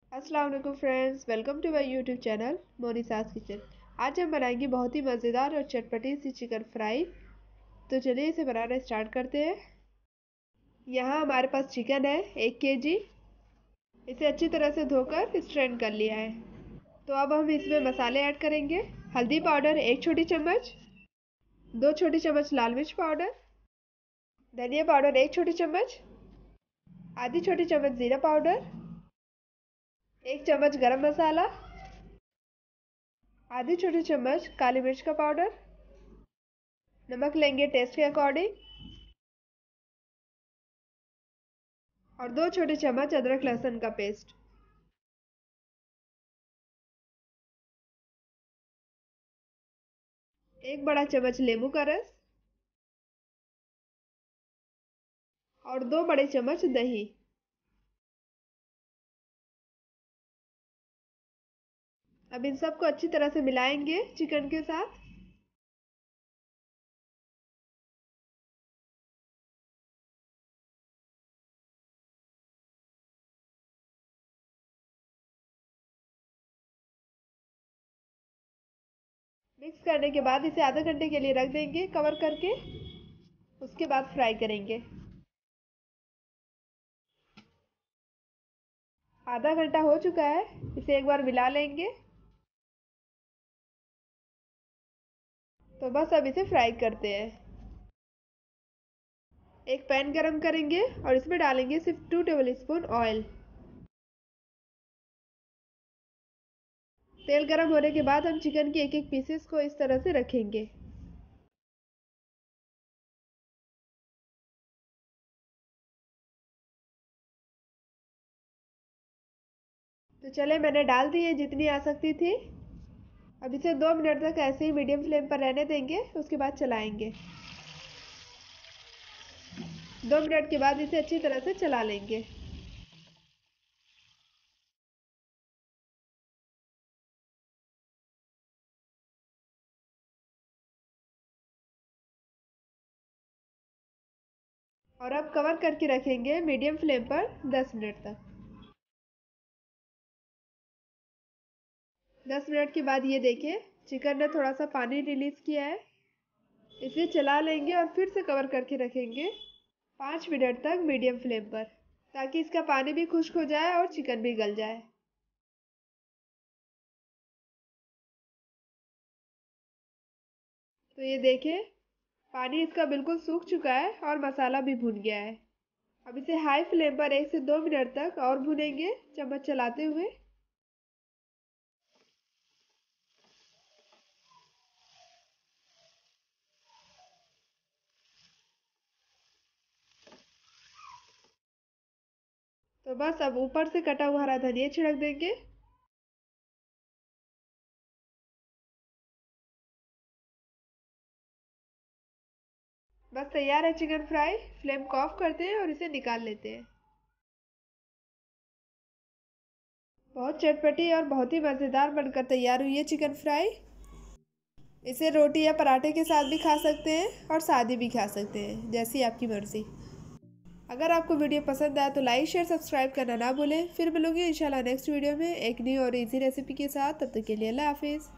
अस्सलाम वालेकुम friends, welcome to my YouTube channel Monisa's kitchen. आज हम बनाएंगे बहुत ही मज़ेदार और चटपटी सी चिकन फ्राई। तो चलिए इसे बनाना स्टार्ट करते हैं। यहाँ हमारे पास चिकन है 1 kg। इसे अच्छी तरह से धोकर स्ट्रेन कर लिया है। तो अब हम इसमें मसाले ऐड करेंगे। हल्दी पाउडर 1 छोटी चम्मच, 2 छोटी चम्मच लाल मिर्च पाउडर, धनिया पाउडर 1 छोटी चम्मच, आधी छोटी चम्मच ज़ीरा पाउडर, 1 चम्मच गरम मसाला, आधी छोटी चम्मच काली मिर्च का पाउडर, नमक लेंगे टेस्ट के अकॉर्डिंग और 2 छोटे चम्मच अदरक लहसुन का पेस्ट। एक बड़ा चम्मच नींबू का रस और 2 बड़े चम्मच दही। अब इन सबको अच्छी तरह से मिलाएंगे चिकन के साथ। मिक्स करने के बाद इसे आधा घंटे के लिए रख देंगे कवर करके। उसके बाद फ्राई करेंगे। आधा घंटा हो चुका है, इसे एक बार मिला लेंगे। तो बस अब इसे फ्राई करते हैं। एक पैन गरम करेंगे और इसमें डालेंगे सिर्फ 2 टेबल स्पून ऑयल। तेल गरम होने के बाद हम चिकन के एक एक पीसेस को इस तरह से रखेंगे। तो चले मैंने डाल दी है जितनी आ सकती थी। अब इसे 2 मिनट तक ऐसे ही मीडियम फ्लेम पर रहने देंगे, उसके बाद चलाएंगे। 2 मिनट के बाद इसे अच्छी तरह से चला लेंगे। और अब कवर करके रखेंगे मीडियम फ्लेम पर 10 मिनट तक। 10 मिनट के बाद ये देखिए चिकन ने थोड़ा सा पानी रिलीज किया है। इसे चला लेंगे और फिर से कवर करके रखेंगे 5 मिनट तक मीडियम फ्लेम पर, ताकि इसका पानी भी खुश्क हो जाए और चिकन भी गल जाए। तो ये देखिए पानी इसका बिल्कुल सूख चुका है और मसाला भी भुन गया है। अब इसे हाई फ्लेम पर 1 से 2 मिनट तक और भुनेंगे चम्मच चलाते हुए। तो बस अब ऊपर से कटा हुआ हरा धनिया छिड़क देंगे। बस तैयार है चिकन फ्राई। फ्लेम को ऑफ करते हैं और इसे निकाल लेते हैं। बहुत चटपटी और बहुत ही मज़ेदार बनकर तैयार हुई है चिकन फ्राई। इसे रोटी या पराठे के साथ भी खा सकते हैं और सादी भी खा सकते हैं, जैसी आपकी मर्ज़ी। अगर आपको वीडियो पसंद आया तो लाइक शेयर सब्सक्राइब करना ना भूलें। फिर मिलूंगी इंशाल्लाह नेक्स्ट वीडियो में एक न्यू और इजी रेसिपी के साथ। तब तक के लिए अल्लाह हाफिज़।